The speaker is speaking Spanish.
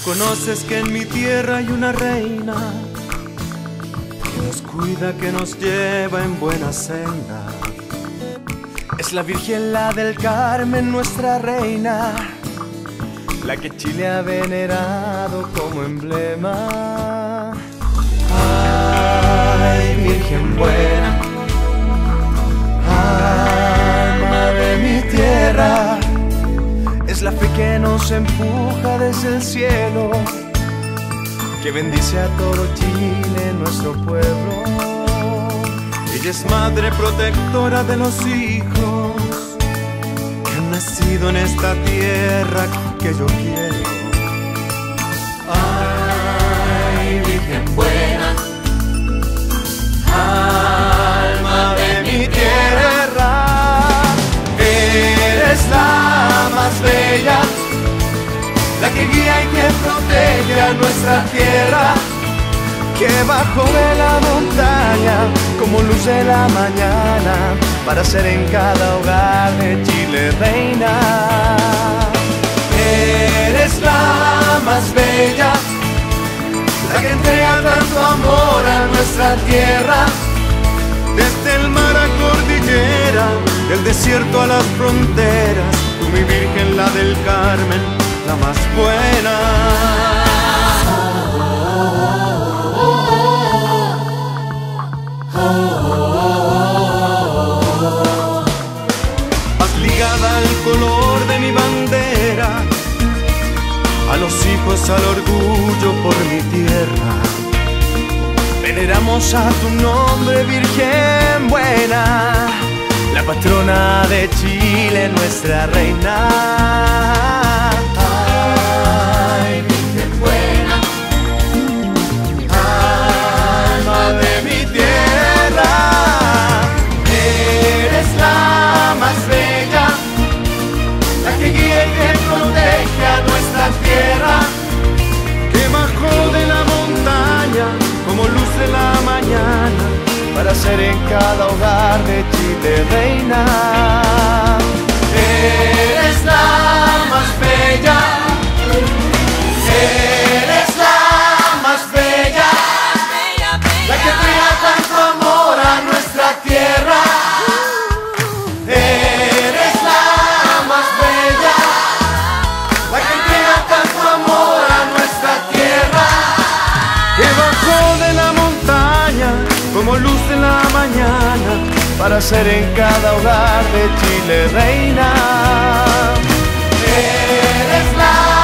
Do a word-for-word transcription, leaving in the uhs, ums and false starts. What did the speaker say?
Conoces que en mi tierra hay una reina que nos cuida, que nos lleva en buena senda. Es la Virgen, la del Carmen, nuestra reina, la que Chile ha venerado como emblema. Ay, Virgen buena, alma de mi tierra, es la fe que nos empuja desde el cielo, que bendice a todo Chile, nuestro pueblo. Ella es madre protectora de los hijos que han nacido en esta tierra que yo quiero. Ay, Virgen buena, alma de mi tierra, eres la más bella, la que guía y que protege a nuestra tierra, que bajo de la montaña, como luz de la mañana, para ser en cada hogar de Chile reina. Eres la más bella, la que entrega tanto amor a nuestra tierra, desde el mar a cordillera, del desierto a las fronteras. Tú, mi Virgen, la del Carmen, la más buena. Vas ligada al color de mi bandera, a los hijos, al orgullo por mi tierra. Veneramos a tu nombre, Virgen buena, la patrona de Chile, nuestra reina. Ay, Virgen buena, alma de mi tierra, eres la más bella, la que guía y que protege a nuestra tierra, que bajó de la montaña como luz de la mañana, para ser en cada hogar de Chile reina. Eres la más bella, eres la más bella, la que entrega tanto amor a nuestra tierra. Eres la más bella, la que entrega tanto amor a nuestra tierra, que bajó de la montaña como luz de la mañana, para ser en cada hogar de Chile reina. Eres la